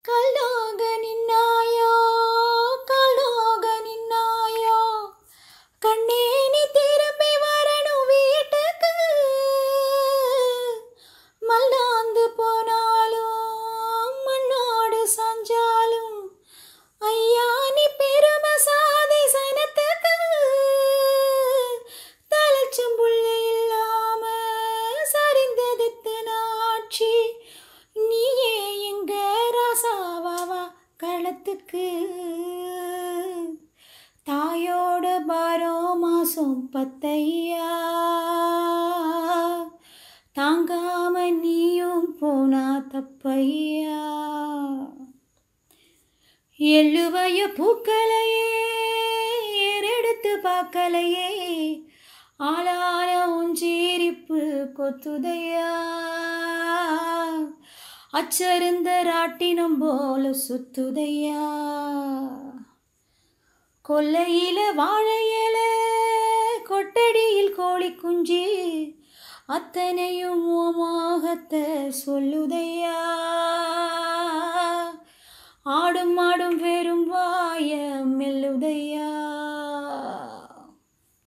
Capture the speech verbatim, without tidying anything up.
கல்லோக நின்னாயோ கல்லோக நின்னாயோ கண்ணே நீ திரும்பி வரணும் வீட்டுக்கு மல்லாந்து போனாலும் மண்ணோடு சாஞ்சாலும் ஐயா நீ பெருமை சாதி சனத்துக்கு தலைச்சம் புள்ளை இல்லாம சரிந்ததுத்து நாட்சி நீயே எங்க ராசாவாவா களத்துக்கு தாயோட பாரோ மாசம் பத்தையா தாங்காம நீயும் போனா தப்பையா எழுவைய பூக்களையே ஏறெடுத்து பார்க்கலையே ஆளான உஞ்சீரிப்பு கொத்துதையா அச்சருந்த ராட்டினம் போல சுத்துதையா கொல்லையில வாழையில கொட்டடியில் கோழி குஞ்சு அத்தனையும் மோகத்தை சொல்லுதையா ஆடும் ஆடும் வெறும் வாய மெல்லுதையா